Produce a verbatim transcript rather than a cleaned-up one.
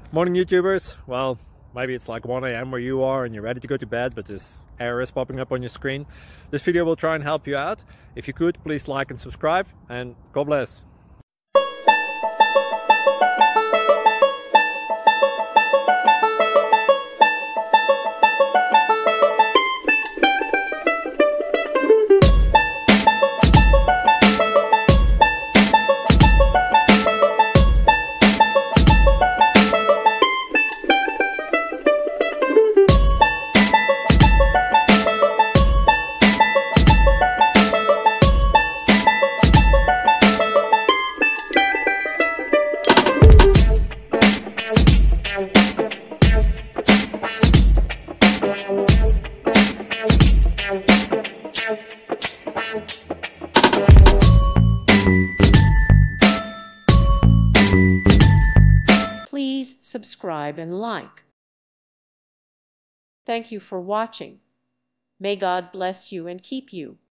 Morning YouTubers. Well, maybe it's like one A M where you are and you're ready to go to bed, but this error is popping up on your screen. This video will try and help you out. If you could, please like and subscribe, and God bless. Please subscribe and like. Thank you for watching. May God bless you and keep you.